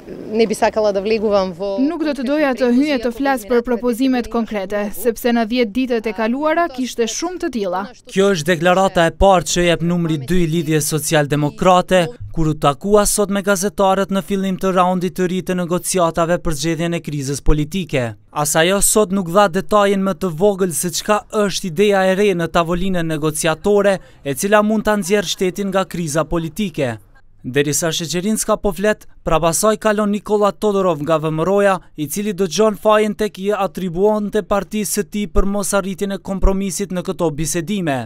Nuk do të doja të hyje të flas për propozimet konkrete, sepse në 10 ditët e kaluara kishte shumë të tilla. Kjo është deklarata e parë që jep numri 2 i lidhjes social-demokrate, kur u takua sot me gazetarët në fillim të raundit të ri të negociatave për zgjedhjen e krizës politike. As ajo sot nuk dha detajin më të vogël se çka është ideja e re në tavolinën negociatore, e cila mund ta nxjerrë shtetin nga kriza politike. Derisa Sheqerinska po flet, prapasaj kalon Nikola Todorov nga VMRO-ja, i cili dëgjon fajin tek i atribuonte partisë së tij për mos arritjen e kompromisit në këto bisedime.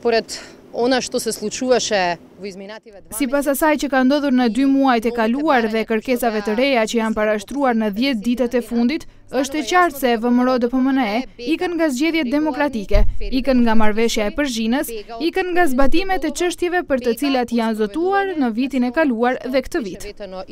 Sipas asaj që ka ndodhur në 2 muajt e kaluar dhe kërkesave të reja që janë parashtruar në 10 ditët e fundit, është e qartë se VMRO-DPMNE ikën nga zgjedhjet demokratike, ikën nga marrëveshja e Përzhinës, ikën nga zbatimet e çështjeve për të cilat janë zotuar në vitin e kaluar dhe këtë vit.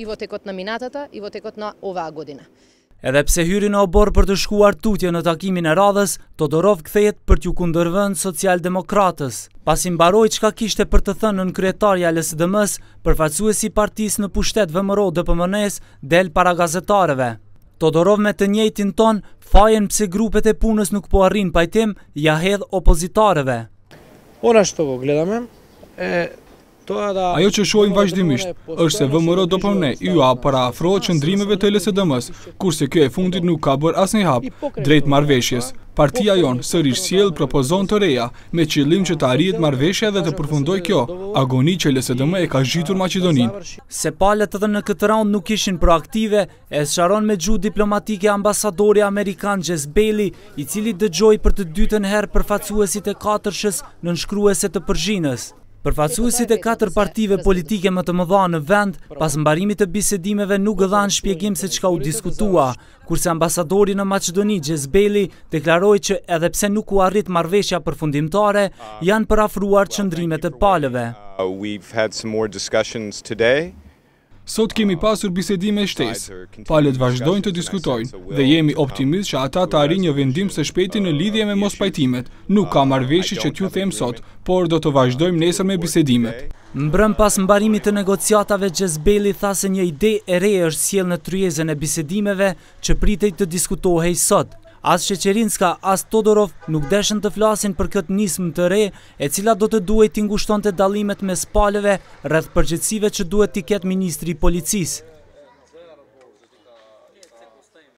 Edhe pse hyri në obor për të shkuar tutje në takimin e radhës, Todorov kthehet për t'ju kundërvënë social-demokratës. Pasi mbaroi çka kishte për të thënë në kryetarja e LSDM-s, përfaqësuesi i partisë në pushtet VMRO-DPMNE-s del para gazetarëve. Todorov me të njëjtin ton fajen pse grupet e punës nuk po arrin pajtim, ja hedh opozitarëve. Ajo që shohim vazhdimisht është se VMRO-DPMNE ua paraafrohet qëndrimeve të LSDM-s, kurse kjo e fundit nuk ka bërë asnjë hap drejt marrëveshjes. Partia jonë sërish sjell propozon të reja me qëllim që të arrihet marrëveshja dhe të përfundojë kjo agoni që LSDM e ka zhitur Maqedoninë. Se palët edhe në këtë raund nuk ishin proaktive, e sqaron me gjuhë diplomatike ambasadori amerikan Jess Bailey, i cili dëgjoi për të dytën herë përfaqësuesit e 4-shës nënshkruese të Përzhinës. Përfaqësuesit e 4 partive politike më të mëdha në vend, pas mbarimit të bisedimeve nuk dhanë shpjegim se çka u diskutua, kurse ambasadori në Maqedoni Jess Bailey deklaroi që edhe pse nuk u arrit marrëveshja përfundimtare, janë parafruar qëndrimet e palëve. Sot kemi pasur bisedime shtesë, palët vazhdojnë të diskutojnë dhe jemi optimist që ata të arrijnë një vendim së shpejti në lidhje me mospajtimet. Nuk ka marrëveshje që t'ju them sot, por do të vazhdojmë nesër me bisedimet. Mbrëm pas mbarimit të negociatave, Jess Bailey tha se një ide e re është sjellë në tryezën e bisedimeve që pritej të diskutohej sot. As Sheqerinska, as Todorov nuk deshën të flasin për këtë nismë të re, e cila do të duhet t'i ngushtonte dallimet mes palëve rreth përgjegjësive që duhet t'i ketë ministri i policisë.